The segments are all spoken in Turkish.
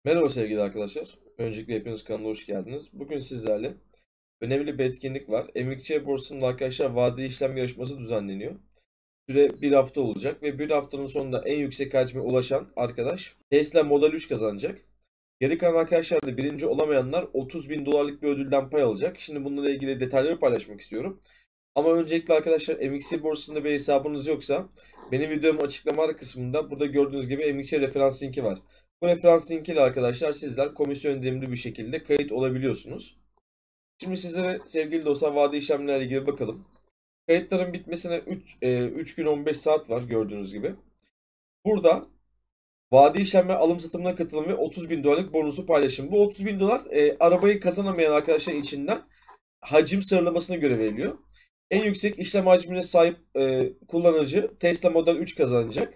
Merhaba sevgili arkadaşlar. Öncelikle hepiniz kanala hoş geldiniz. Bugün sizlerle önemli bir etkinlik var. Emekçi borsasında arkadaşlar vadeli işlem yarışması düzenleniyor. Süre bir hafta olacak ve bir haftanın sonunda en yüksek hacme ulaşan arkadaş Tesla Model 3 kazanacak. Geri kalan arkadaşlar da birinci olamayanlar 30 bin dolarlık bir ödülden pay alacak. Şimdi bununla ilgili detayları paylaşmak istiyorum. Ama öncelikle arkadaşlar MXC borsasında bir hesabınız yoksa benim videomun açıklama kısmında burada gördüğünüz gibi MXC referans linki var. Bu referans linkiyle arkadaşlar sizler komisyon indirimli bir şekilde kayıt olabiliyorsunuz. Şimdi sizlere sevgili dostlar vade işlemlerle ilgili bakalım. Kayıtların bitmesine 3 gün 15 saat var gördüğünüz gibi. Burada vade işlemler alım satımına katılım ve 30 bin dolarlık bonusu paylaşım. Bu 30 bin dolar arabayı kazanamayan arkadaşlar içinden hacim sıralamasına göre veriliyor. En yüksek işlem hacmine sahip kullanıcı Tesla Model 3 kazanacak.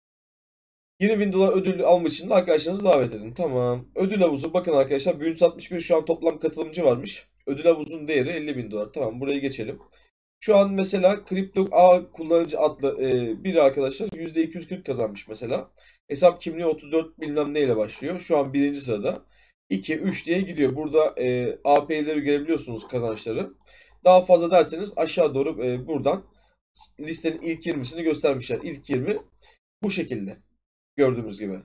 20 bin dolar ödül almak için de arkadaşlarınızı davet edin. Tamam. Ödül havuzu. Bakın arkadaşlar 1361 şu an toplam katılımcı varmış. Ödül havuzun değeri 50 bin dolar. Tamam, buraya geçelim. Şu an mesela Crypto A kullanıcı adlı bir arkadaşlar %240 kazanmış mesela. Hesap kimliği 34 bilmem neyle başlıyor. Şu an birinci sırada. 2, 3 diye gidiyor. Burada AP'leri görebiliyorsunuz, kazançları. Daha fazla derseniz aşağı doğru buradan listenin ilk 20'sini göstermişler. İlk 20 bu şekilde gördüğümüz gibi.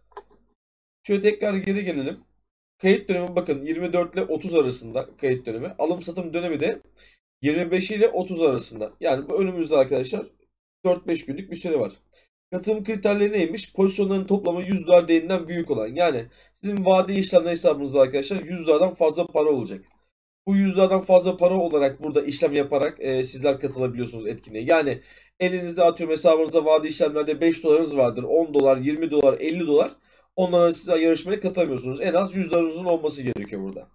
Şöyle tekrar geri gelelim. Kayıt dönemi bakın 24 ile 30 arasında kayıt dönemi. Alım satım dönemi de 25 ile 30 arasında. Yani bu önümüzde arkadaşlar 4-5 günlük bir süre var. Katılım kriterleri neymiş? Pozisyonların toplamı 100 dolar değerinden büyük olan. Yani sizin vadeli işlem hesabınızda arkadaşlar 100 dolardan fazla para olacak. Bu 100 dolardan fazla para olarak burada işlem yaparak sizler katılabiliyorsunuz etkinliğe. Yani elinizde atıyorum hesabınızda vadeli işlemlerde 5 dolarınız vardır. 10 dolar, 20 dolar, 50 dolar. Onlara siz yarışmaya katılamıyorsunuz. En az 100 dolarınızın olması gerekiyor burada.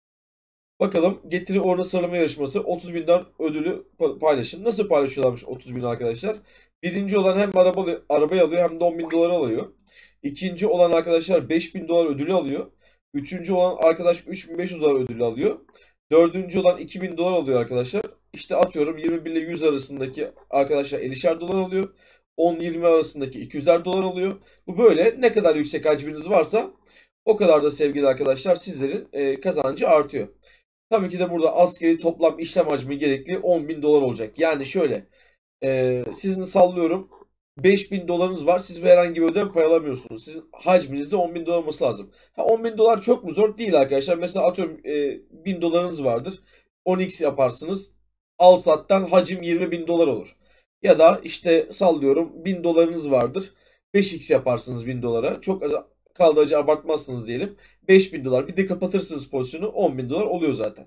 Bakalım getiri oranı sıralama yarışması 30 binden ödülü paylaşın. Nasıl paylaşıyorlarmış 30 bin arkadaşlar? Birinci olan hem arabayı alıyor hem de 10 bin dolar alıyor. İkinci olan arkadaşlar 5 bin dolar ödülü alıyor. Üçüncü olan arkadaş 3500 dolar ödülü alıyor. Dördüncü olan 2000 dolar alıyor arkadaşlar. İşte atıyorum 21 ile 100 arasındaki arkadaşlar 50'şer dolar alıyor. 10-20 arasındaki 200'er dolar alıyor. Bu böyle ne kadar yüksek hacminiz varsa o kadar da sevgili arkadaşlar sizlerin kazancı artıyor. Tabii ki de burada asgari toplam işlem hacmi gerekli 10 bin dolar olacak. Yani şöyle sizin sallıyorum 5 bin dolarınız var. Siz herhangi bir ödeme pay alamıyorsunuz. Sizin hacminizde 10 bin dolar olması lazım. 10 bin dolar çok mu zor? Değil arkadaşlar. Mesela atıyorum 1000 dolarınız vardır. 10x yaparsınız. Al sattan hacim 20 bin dolar olur. Ya da işte sallıyorum 1000 dolarınız vardır. 5x yaparsınız 1000 dolara. Çok az kaldı, acı abartmazsınız diyelim. 5000 dolar. Bir de kapatırsınız pozisyonu. 10 bin dolar oluyor zaten.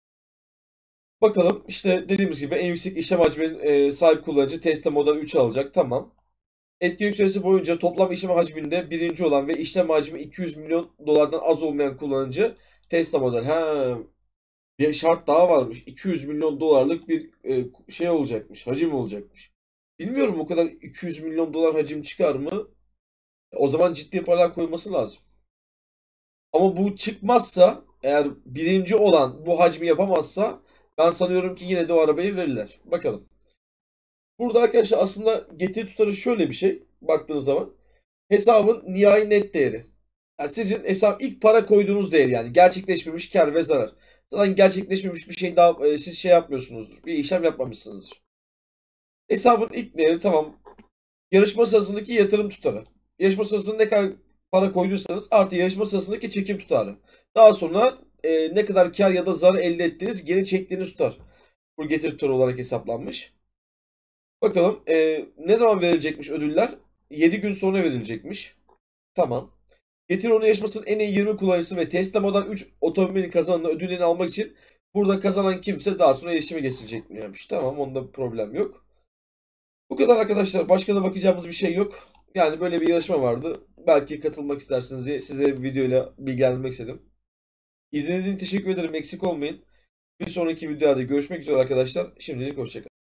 Bakalım işte dediğimiz gibi en yüksek işlem hacminin sahip kullanıcı Tesla Model 3 alacak. Tamam. Etkinlik süresi boyunca toplam işlem hacminde birinci olan ve işlem hacmi 200 milyon dolardan az olmayan kullanıcı Tesla Model. Bir şart daha varmış. 200 milyon dolarlık bir şey olacakmış. Hacim olacakmış. Bilmiyorum, o kadar 200 milyon dolar hacim çıkar mı? O zaman ciddi paralar koyması lazım. Ama bu çıkmazsa, eğer birinci olan bu hacmi yapamazsa ben sanıyorum ki yine de o arabayı verirler. Bakalım. Burada arkadaşlar aslında getiri tutarı şöyle bir şey. Baktığınız zaman hesabın nihai net değeri. Yani sizin hesap ilk para koyduğunuz değer, yani gerçekleşmemiş kar ve zarar. Zaten gerçekleşmemiş bir şey daha siz şey yapmıyorsunuzdur. Bir işlem yapmamışsınızdır. Hesabın ilk değeri tamam. Yarışma sırasındaki yatırım tutarı. Yarışma sırasında ne kadar para koyduysanız artı yarışma sırasındaki çekim tutarı. Daha sonra ne kadar kar ya da zarar elde ettiğiniz geri çektiğiniz tutar. Bu getiri tutarı olarak hesaplanmış. Bakalım ne zaman verilecekmiş ödüller? 7 gün sonra verilecekmiş. Tamam. Getir onu yarışmasının en iyi 20 kullanıcısı ve Tesla Model 3 otomobilin kazananı ödüllerini almak için burada kazanan kimse daha sonra iletişime geçilecek mi demiş. Tamam, onda bir problem yok. Bu kadar arkadaşlar. Başka da bakacağımız bir şey yok. Yani böyle bir yarışma vardı. Belki katılmak istersiniz diye size bir videoyla bilgilendirmek istedim. İzlediğiniz için teşekkür ederim. Eksik olmayın. Bir sonraki videoda görüşmek üzere arkadaşlar. Şimdilik hoşçakalın.